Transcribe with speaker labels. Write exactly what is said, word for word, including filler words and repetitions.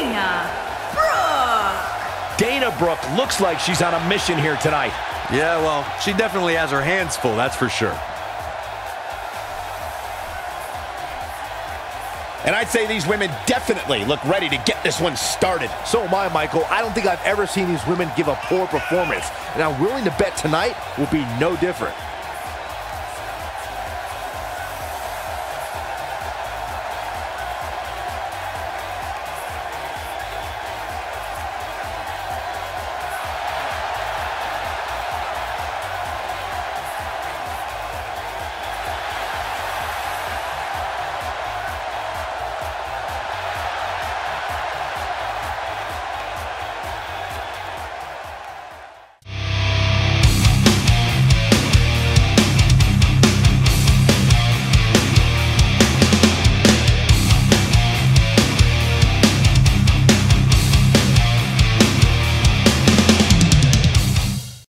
Speaker 1: Brooke.
Speaker 2: Dana Brooke looks like she's on a mission here tonight.
Speaker 3: Yeah, well, she definitely has her hands full, that's for sure.
Speaker 2: And I'd say these women definitely look ready to get this one started.
Speaker 4: So am I, Michael. I don't think I've ever seen these women give a poor performance, and I'm willing to bet tonight will be no different.